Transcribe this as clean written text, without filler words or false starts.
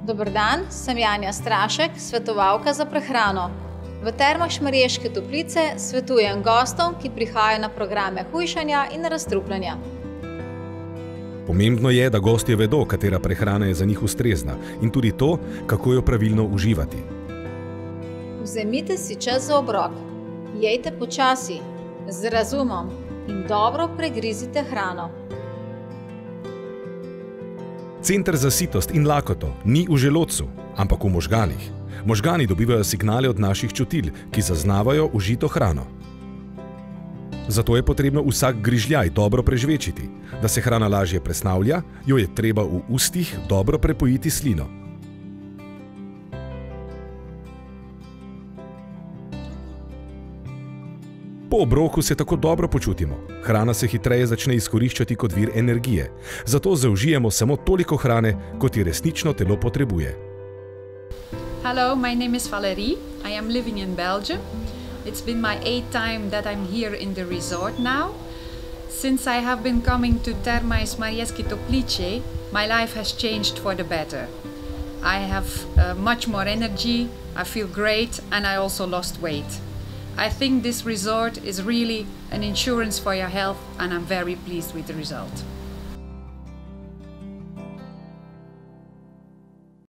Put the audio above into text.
Dober dan, sem Janja Strašek, svetovalka za prehrano. V Termah Šmarješke Toplice svetujem gostom, ki prihajajo na programe hujšanja in razstrupljanja. Pomembno je, da gostje vedo, katera prehrana je za njih ustrezna in tudi to, kako jo pravilno uživati. Vzemite si čas za obrok, jejte počasi, z razumom in dobro pregrizite hrano. Center za sitost in lakoto ni v želodcu, ampak v možganih. Možgani dobivajo signale od naših čutil, ki zaznavajo užito hrano. Zato je potrebno vsak grižljaj dobro prežvečiti. Da se hrana lažje presnavlja, jo je treba v ustih dobro prepojiti slino. Po obroku se tako dobro počutimo. Hrana se hitreje začne izkoriščati kot vir energije. Zato zaužijemo samo toliko hrane, kot ji resnično telo potrebuje. Hello, my name is Valerie. I am living in Belgium. It's been my 8th time that I'm here in the resort now. Since I have been coming to Termai Šmarješke Toplice, my life has changed for the better. I have much more energy, I feel great, and I also lost weight. I think this resort is really an insurance for your health, and I'm very pleased with the result.